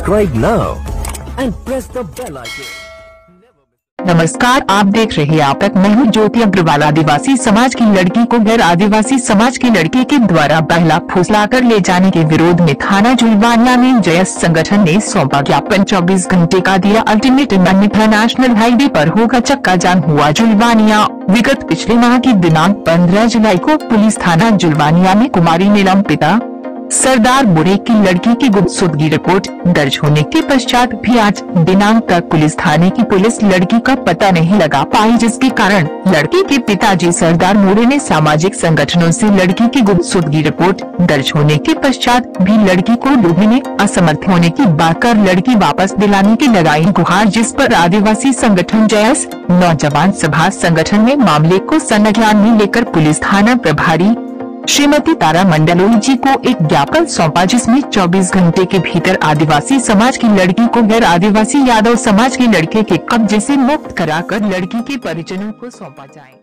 Subscribe now and press the bell icon. नमस्कार, आप देख रहे हैं आप तक। मैं हूं ज्योति अग्रवाल। आदिवासी समाज की लड़की को गैर आदिवासी समाज के लड़के के द्वारा बहला फुसलाकर ले जाने के विरोध में थाना जुलवानिया में जयस संगठन ने सौंपा ज्ञापन। 24 घंटे का दिया अल्टीमेटम, अन्यथा नेशनल हाईवे पर होगा चक्का जाम, हुआ जुलवानिया। विगत पिछले माह की दिनांक 15 जुलाई को पुलिस थाना जुलवानिया में कुमारी नीलम पिता सरदार बुरे की लड़की की गुमशुदगी रिपोर्ट दर्ज होने के पश्चात भी आज दिनांक तक पुलिस थाने की पुलिस लड़की का पता नहीं लगा पाई, जिसके कारण लड़की के पिताजी सरदार मोरे ने सामाजिक संगठनों से लड़की की गुमशुदगी रिपोर्ट दर्ज होने के पश्चात भी लड़की को ढूंढने में असमर्थ होने की बात कर लड़की वापस दिलाने की लगाई गुहार, जिस पर आदिवासी संगठन जयस नौजवान सभा संगठन ने मामले को संज्ञान में लेकर पुलिस थाना प्रभारी श्रीमती तारा मंडलोई जी को एक ज्ञापन सौंपा, जिसमें 24 घंटे के भीतर आदिवासी समाज की लड़की को गैर आदिवासी यादव समाज के लड़के के कब्जे से मुक्त कराकर लड़की के परिजनों को सौंपा जाए।